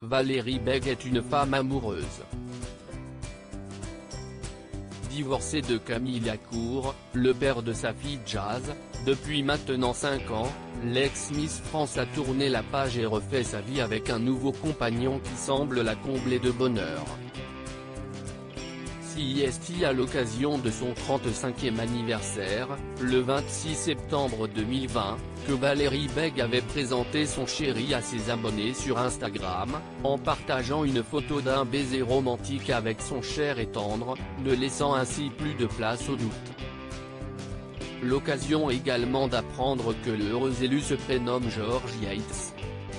Valérie Beg est une femme amoureuse. Divorcé de Camille Lacour, le père de sa fille Jazz, depuis maintenant 5 ans, l'ex-Miss France a tourné la page et refait sa vie avec un nouveau compagnon qui semble la combler de bonheur. C'est à l'occasion de son 35e anniversaire, le 26 septembre 2020, que Valérie Beg avait présenté son chéri à ses abonnés sur Instagram, en partageant une photo d'un baiser romantique avec son cher et tendre, ne laissant ainsi plus de place au doute. L'occasion également d'apprendre que le heureux élu se prénomme George Yates.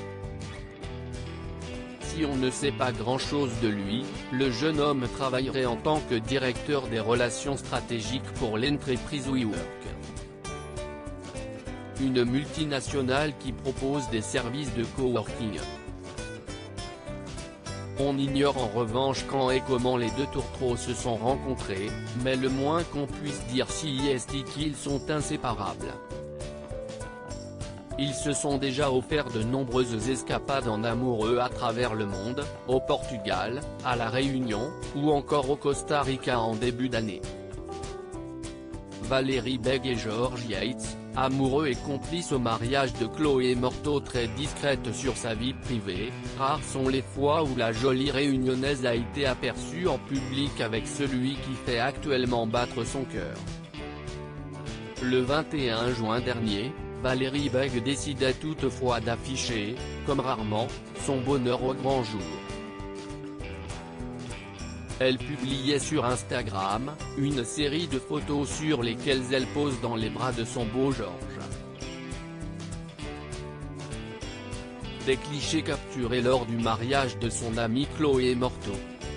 Si on ne sait pas grand-chose de lui, le jeune homme travaillerait en tant que directeur des relations stratégiques pour l'entreprise WeWork, une multinationale qui propose des services de coworking. On ignore en revanche quand et comment les deux tourtereaux se sont rencontrés, mais le moins qu'on puisse dire c'est qu'ils sont inséparables. Ils se sont déjà offerts de nombreuses escapades en amoureux à travers le monde, au Portugal, à La Réunion, ou encore au Costa Rica en début d'année. Valérie Beg et George Yates, amoureux et complices au mariage de Chloé Morteau, très discrète sur sa vie privée, rares sont les fois où la jolie réunionnaise a été aperçue en public avec celui qui fait actuellement battre son cœur. Le 21 juin dernier, Valérie Beg décidait toutefois d'afficher, comme rarement, son bonheur au grand jour. Elle publiait sur Instagram, une série de photos sur lesquelles elle pose dans les bras de son beau George. Des clichés capturés lors du mariage de son amie Chloé Morteau.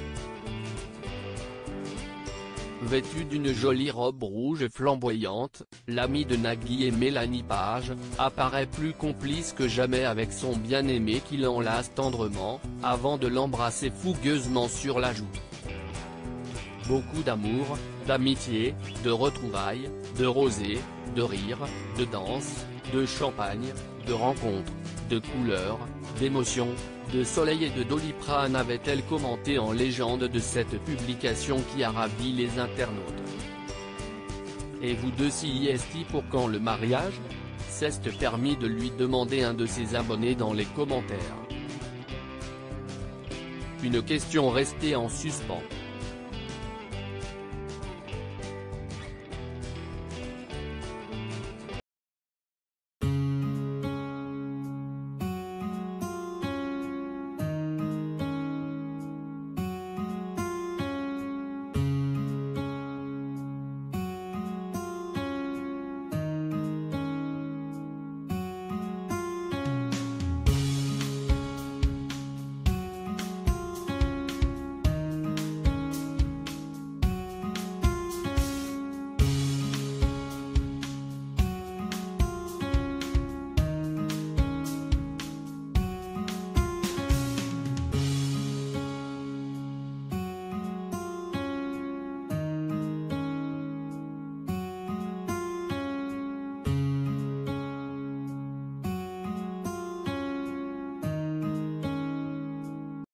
Vêtue d'une jolie robe rouge flamboyante, l'amie de Nagui et Mélanie Page, apparaît plus complice que jamais avec son bien-aimé qui l'enlace tendrement, avant de l'embrasser fougueusement sur la joue. Beaucoup d'amour, d'amitié, de retrouvailles, de rosée, de rire, de danse, de champagne, de rencontres, de couleurs, d'émotions, de soleil et de Doliprane, avait-elle commenté en légende de cette publication qui a ravi les internautes. Et vous deux c'est pour quand le mariage? S'est permis de lui demander un de ses abonnés dans les commentaires. Une question restée en suspens.